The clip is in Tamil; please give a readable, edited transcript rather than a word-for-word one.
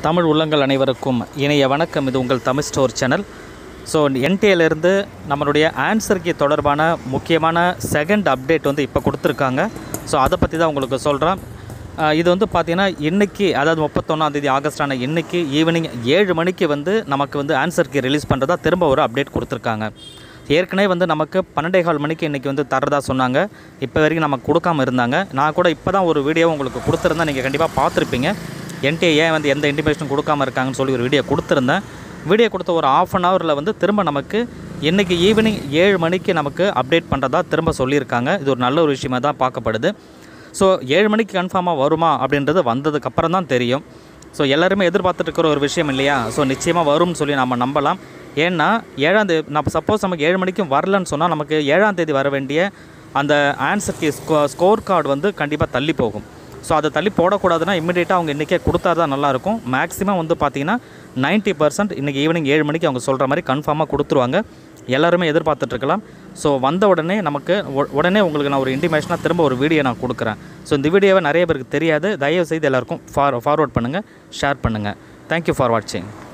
தமிழ் உள்ளங்கள் அனைவருக்கும் இணைய வணக்கம். இது உங்கள் தமிழ் ஸ்டோர் சேனல். ஸோ என்டிஏலேருந்து நம்மளுடைய ஆன்சர் கீ தொடர்பான முக்கியமான செகண்ட் அப்டேட் வந்து இப்போ கொடுத்துருக்காங்க. ஸோ அதை பற்றி தான் உங்களுக்கு சொல்கிறேன். இது வந்து பார்த்திங்கன்னா இன்றைக்கி, அதாவது 31 ஆகஸ்டான இன்றைக்கி ஈவினிங் 7 மணிக்கு வந்து நமக்கு வந்து ஆன்சர் கீ ரிலீஸ் பண்ணுறதா திரும்ப ஒரு அப்டேட் கொடுத்துருக்காங்க. ஏற்கனவே வந்து நமக்கு 12:15 மணிக்கு இன்றைக்கி வந்து தரதா சொன்னாங்க. இப்போ வரைக்கும் நமக்கு கொடுக்காமல் இருந்தாங்க. நான் கூட இப்போ தான் ஒரு வீடியோ உங்களுக்கு கொடுத்துருந்தேன். நீங்கள் கண்டிப்பாக பார்த்துருப்பீங்க. NTA வந்து எந்த இன்டிமேஷனும் கொடுக்காமல் இருக்காங்கன்னு சொல்லி ஒரு வீடியோ கொடுத்துருந்தேன். வீடியோ கொடுத்த ஒரு ½ அன் ஹவரில் வந்து திரும்ப நமக்கு இன்றைக்கி ஈவினிங் 7 மணிக்கு நமக்கு அப்டேட் பண்ணுறதா திரும்ப சொல்லியிருக்காங்க. இது ஒரு நல்ல ஒரு விஷயமாக தான் பார்க்கப்படுது. ஸோ 7 மணிக்கு கன்ஃபார்மாக வருமா அப்படின்றது வந்ததுக்கப்புறம் தான் தெரியும். ஸோ எல்லாருமே எதிர்பார்த்துட்டு இருக்கிற ஒரு விஷயம் இல்லையா? ஸோ நிச்சயமாக வரும்னு சொல்லி நம்ம நம்பலாம். ஏன்னா 7ஆம் தேதி நம்ம சப்போஸ் நமக்கு 7 மணிக்கும் வரலன்னு சொன்னால் நமக்கு 7ஆம் தேதி வர வேண்டிய அந்த ஆன்சர் கீ ஸ்கோர் கார்டு வந்து கண்டிப்பாக தள்ளி போகும். ஸோ அதை தள்ளி போடக்கூடாதுன்னா இம்மிடியேட்டாக அவங்க இன்றைக்கே கொடுத்தா தான் நல்லாயிருக்கும். மேக்ஸிமம் வந்து பார்த்திங்கன்னா 90% இன்றைக்கி ஈவினிங் 7 மணிக்கு அவங்க சொல்கிற மாதிரி கன்ஃபார்மாக கொடுத்துருவாங்க. எல்லாருமே எதிர்பார்த்துட்ருக்கலாம். ஸோ வந்த உடனே நமக்கு உடனே உங்களுக்கு நான் ஒரு இன்டிமேஷனாக திரும்ப ஒரு வீடியோ நான் கொடுக்குறேன். ஸோ இந்த வீடியோவை நிறைய பேருக்கு தெரியாது. தயவு செய்து எல்லாருக்கும் ஃபார்வர்ட் பண்ணுங்கள், ஷேர் பண்ணுங்கள். தேங்க்யூ ஃபார் வாட்சிங்.